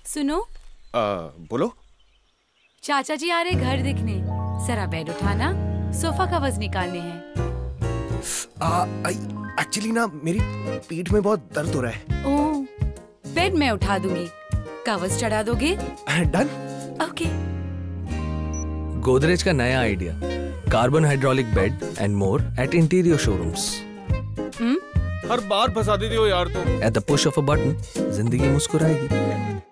सुनो। बोलो। चाचा जी आ रहे घर दिखने, जरा बेड उठाना, सोफा कवर्स निकालने हैं। एक्चुअली ना मेरी पीठ में बहुत दर्द हो रहा है। ओह, बेड मैं उठा दूंगी, कवर्स चढ़ा दोगे? डन। ओके। गोदरेज का नया idea, carbon hydraulic bed and more at interior showrooms. हर बार फंसा देती हो यार तुम। At the push of a button जिंदगी मुस्कुराएगी।